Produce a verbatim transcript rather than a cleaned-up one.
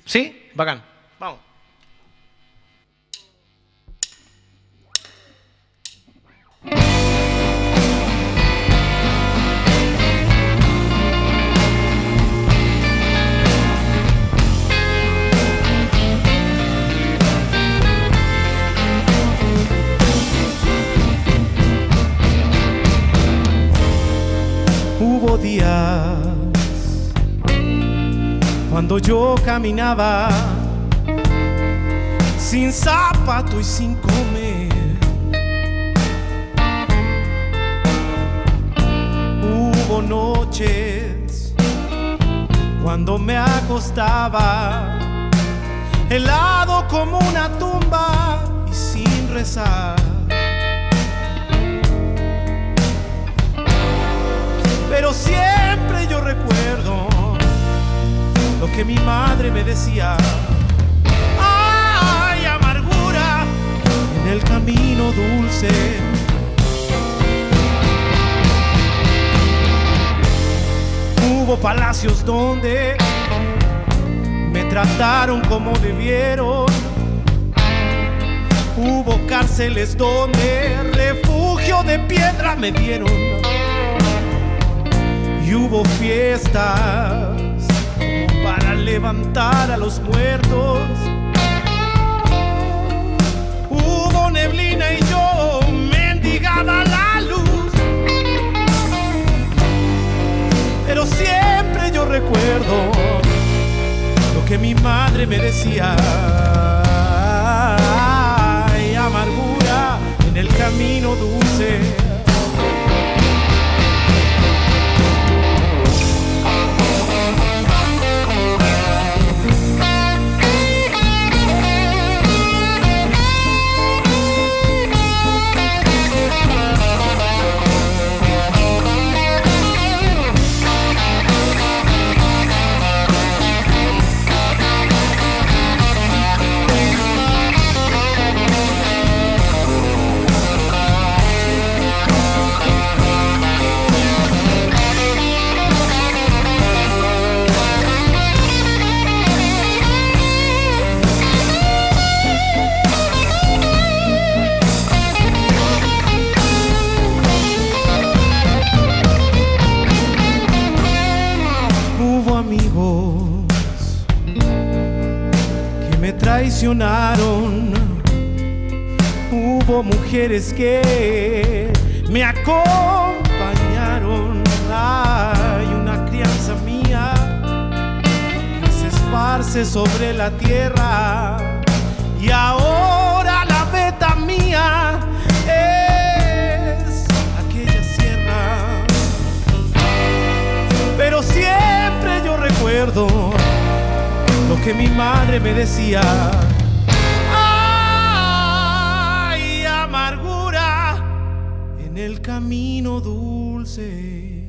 ¿Sí? Bacán. Vamos. Hubo días cuando yo caminaba sin zapato y sin comer. Hubo noches cuando me acostaba helado como una tumba y sin rezar. Pero siempre yo recuerdo lo que mi madre me decía. ¡Ay, amargura en el camino dulce! Hubo palacios donde me trataron como debieron. Hubo cárceles donde refugio de piedra me dieron. Y hubo fiestas como para levantar a los muertos. Hubo neblina y yo mendigaba la luz. Pero siempre yo recuerdo lo que mi madre me decía. Ay, amargura en el camino dulce. Traicionaron, hubo mujeres que me acompañaron. Hay una crianza mía que se esparce sobre la tierra y ahora la beta mía es aquella sierra. Pero siempre yo recuerdo lo que mi madre me decía. Ay, amargura en el camino dulce.